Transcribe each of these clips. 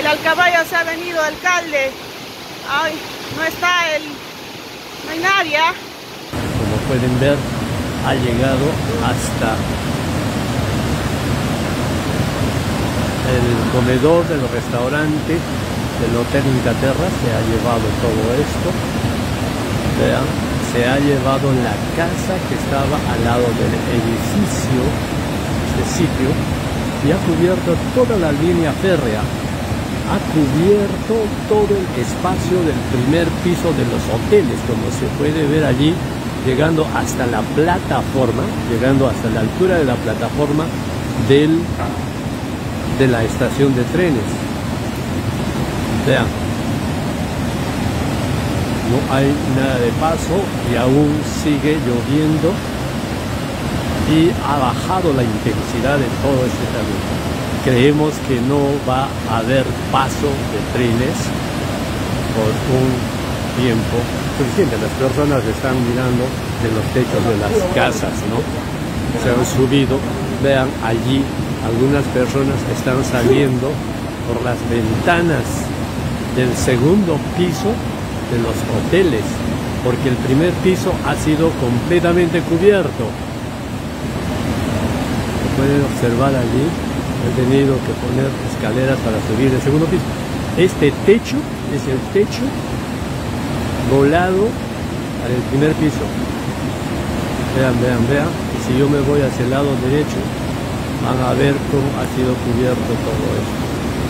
El Alcaballo se ha venido, alcalde. Ay, no está no hay nadie. Como pueden ver, ha llegado hasta el comedor del restaurante del Hotel Inglaterra. Se ha llevado todo esto. Vean, se ha llevado la casa que estaba al lado del edificio, este sitio, y ha cubierto toda la línea férrea. Ha cubierto todo el espacio del primer piso de los hoteles, como se puede ver allí, llegando hasta la plataforma, llegando hasta la altura de la plataforma de la estación de trenes. Vean, no hay nada de paso y aún sigue lloviendo y ha bajado la intensidad de todo este camino. Creemos que no va a haber paso de trenes por un tiempo suficiente. Las personas están mirando de los techos de las casas, ¿no? Se han subido. Vean allí, algunas personas están saliendo por las ventanas del segundo piso de los hoteles, porque el primer piso ha sido completamente cubierto. Lo pueden observar allí. He tenido que poner escaleras para subir el segundo piso. Este techo es el techo volado al primer piso. Vean, vean, vean. Y si yo me voy hacia el lado derecho, van a ver cómo ha sido cubierto todo esto.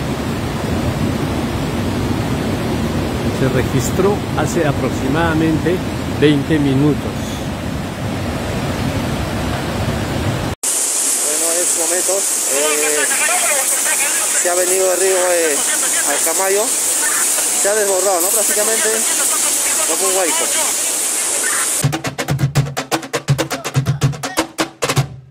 Se registró hace aproximadamente 20 minutos. Se ha venido el río Alcaballo, se ha desbordado, ¿no? Prácticamente como un huaico.